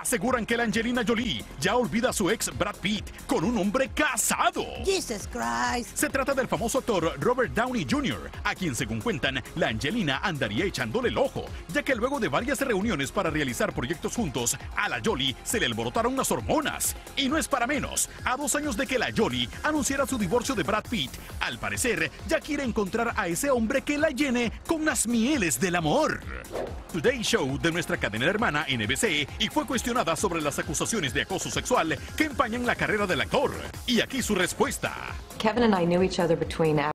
aseguran que la Angelina Jolie ya olvida a su ex Brad Pitt con un hombre casado. Jesus Christ. Se trata del famoso actor Robert Downey Jr., a quien, según cuentan, la Angelina andaría echándole el ojo, ya que luego de varias reuniones para realizar proyectos juntos, a la Jolie se le alborotaron las hormonas. Y no es para menos, a 2 años de que la Jolie anunciara su divorcio de Brad Pitt, al parecer ya quiere encontrar a ese hombre que la llene con las mieles del amor. Today Show de nuestra cadena hermana NBC y fue cuestionada sobre las acusaciones de acoso sexual que empañan la carrera del actor. Y aquí su respuesta. Kevin and I knew each other between